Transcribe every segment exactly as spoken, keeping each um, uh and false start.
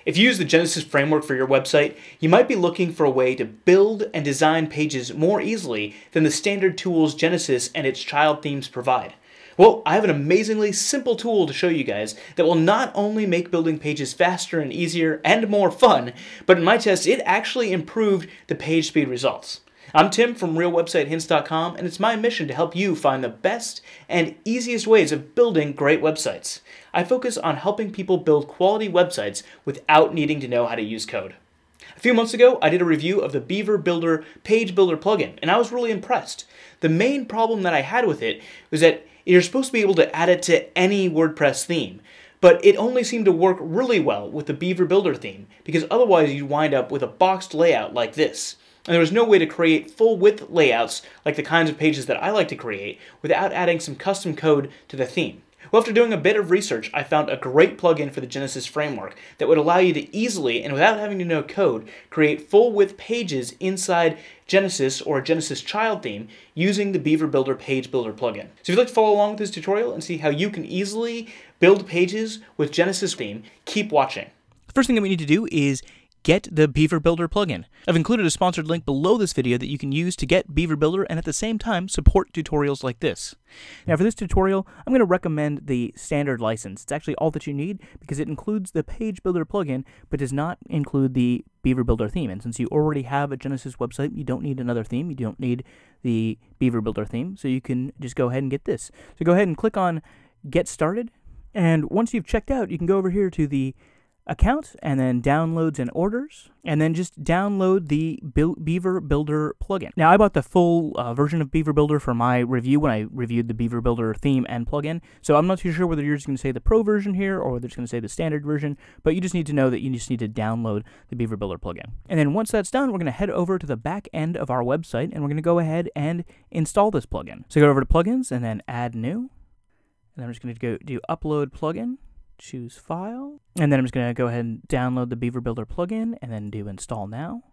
If you use the Genesis framework for your website, you might be looking for a way to build and design pages more easily than the standard tools Genesis and its child themes provide. Well, I have an amazingly simple tool to show you guys that will not only make building pages faster and easier and more fun, but in my test, it actually improved the page speed results. I'm Tim from real website hints dot com, and it's my mission to help you find the best and easiest ways of building great websites. I focus on helping people build quality websites without needing to know how to use code. A few months ago, I did a review of the Beaver Builder Page Builder plugin, and I was really impressed. The main problem that I had with it was that you're supposed to be able to add it to any WordPress theme, but it only seemed to work really well with the Beaver Builder theme, because otherwise you'd wind up with a boxed layout like this. And there was no way to create full-width layouts like the kinds of pages that I like to create without adding some custom code to the theme. Well, after doing a bit of research, I found a great plugin for the Genesis framework that would allow you to easily, and without having to know code, create full-width pages inside Genesis or a Genesis child theme using the Beaver Builder Page Builder plugin. So if you'd like to follow along with this tutorial and see how you can easily build pages with Genesis theme, keep watching. The first thing that we need to do is get the Beaver Builder plugin. I've included a sponsored link below this video that you can use to get Beaver Builder and at the same time support tutorials like this. Now for this tutorial, I'm going to recommend the standard license. It's actually all that you need because it includes the Page Builder plugin but does not include the Beaver Builder theme. And since you already have a Genesis website, you don't need another theme. You don't need the Beaver Builder theme, so you can just go ahead and get this. So go ahead and click on Get Started, and once you've checked out, you can go over here to the account and then downloads and orders, and then just download the Beaver Builder plugin. Now I bought the full uh, version of Beaver Builder for my review when I reviewed the Beaver Builder theme and plugin, so I'm not too sure whether you're just going to say the pro version here or whether it's going to say the standard version, but you just need to know that you just need to download the Beaver Builder plugin. And then once that's done, we're going to head over to the back end of our website and we're going to go ahead and install this plugin. So go over to plugins and then add new, and then I'm just going to go do upload plugin, choose file, and then I'm just going to go ahead and download the Beaver Builder plugin and then do install now,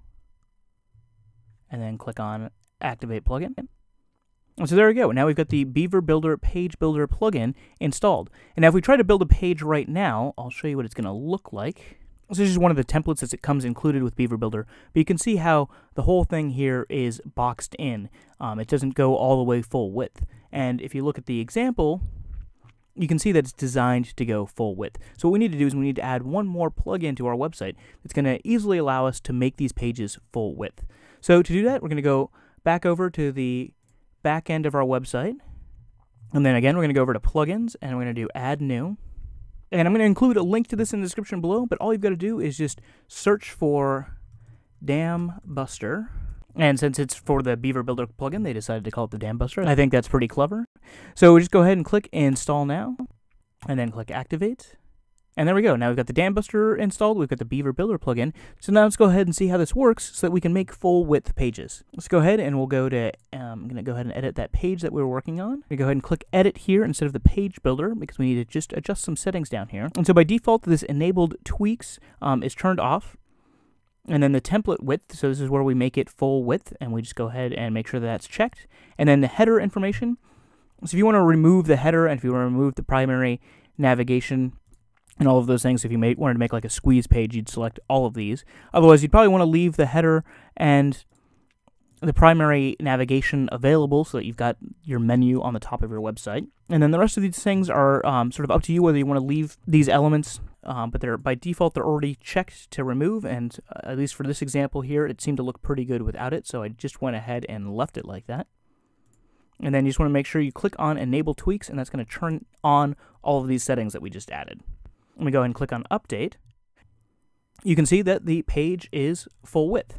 and then click on activate plugin. And so there we go. Now we've got the Beaver Builder Page Builder plugin installed. And now if we try to build a page right now, I'll show you what it's going to look like. So this is one of the templates as it comes included with Beaver Builder, but you can see how the whole thing here is boxed in. Um, it doesn't go all the way full width. And if you look at the example, you can see that it's designed to go full width. So what we need to do is we need to add one more plugin to our website that's going to easily allow us to make these pages full width. So to do that, we're going to go back over to the back end of our website. And then again, we're going to go over to plugins and we're going to do add new. And I'm going to include a link to this in the description below, but all you've got to do is just search for Dam Buster. And since it's for the Beaver Builder plugin, they decided to call it the Dam Buster. I think that's pretty clever. So just go ahead and click Install Now, and then click Activate. And there we go. Now we've got the Dam Buster installed. We've got the Beaver Builder plugin. So now let's go ahead and see how this works so that we can make full width pages. Let's go ahead and we'll go to, um, I'm going to go ahead and edit that page that we were working on. We go ahead and click Edit here instead of the Page Builder because we need to just adjust some settings down here. And so by default, this enabled tweaks um, is turned off. And then the template width, so this is where we make it full width, and we just go ahead and make sure that that's checked. And then the header information, so if you want to remove the header and if you want to remove the primary navigation and all of those things, if you made, wanted to make like a squeeze page, you'd select all of these. Otherwise, you'd probably want to leave the header and the primary navigation available so that you've got your menu on the top of your website. And then the rest of these things are um, sort of up to you whether you want to leave these elements, um, but they're by default they're already checked to remove, and uh, at least for this example here, it seemed to look pretty good without it, so I just went ahead and left it like that. And then you just want to make sure you click on Enable Tweaks, and that's going to turn on all of these settings that we just added. Let me go ahead and click on Update. You can see that the page is full width.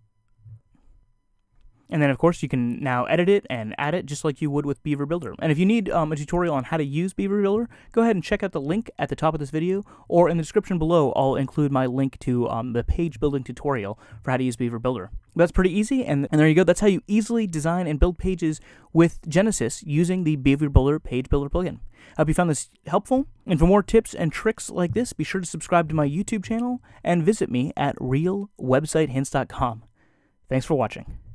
And then, of course, you can now edit it and add it just like you would with Beaver Builder. And if you need um, a tutorial on how to use Beaver Builder, go ahead and check out the link at the top of this video, or in the description below, I'll include my link to um, the page building tutorial for how to use Beaver Builder. That's pretty easy, and, and there you go. That's how you easily design and build pages with Genesis using the Beaver Builder Page Builder plugin. I hope you found this helpful, and for more tips and tricks like this, be sure to subscribe to my YouTube channel and visit me at real website hints dot com. Thanks for watching.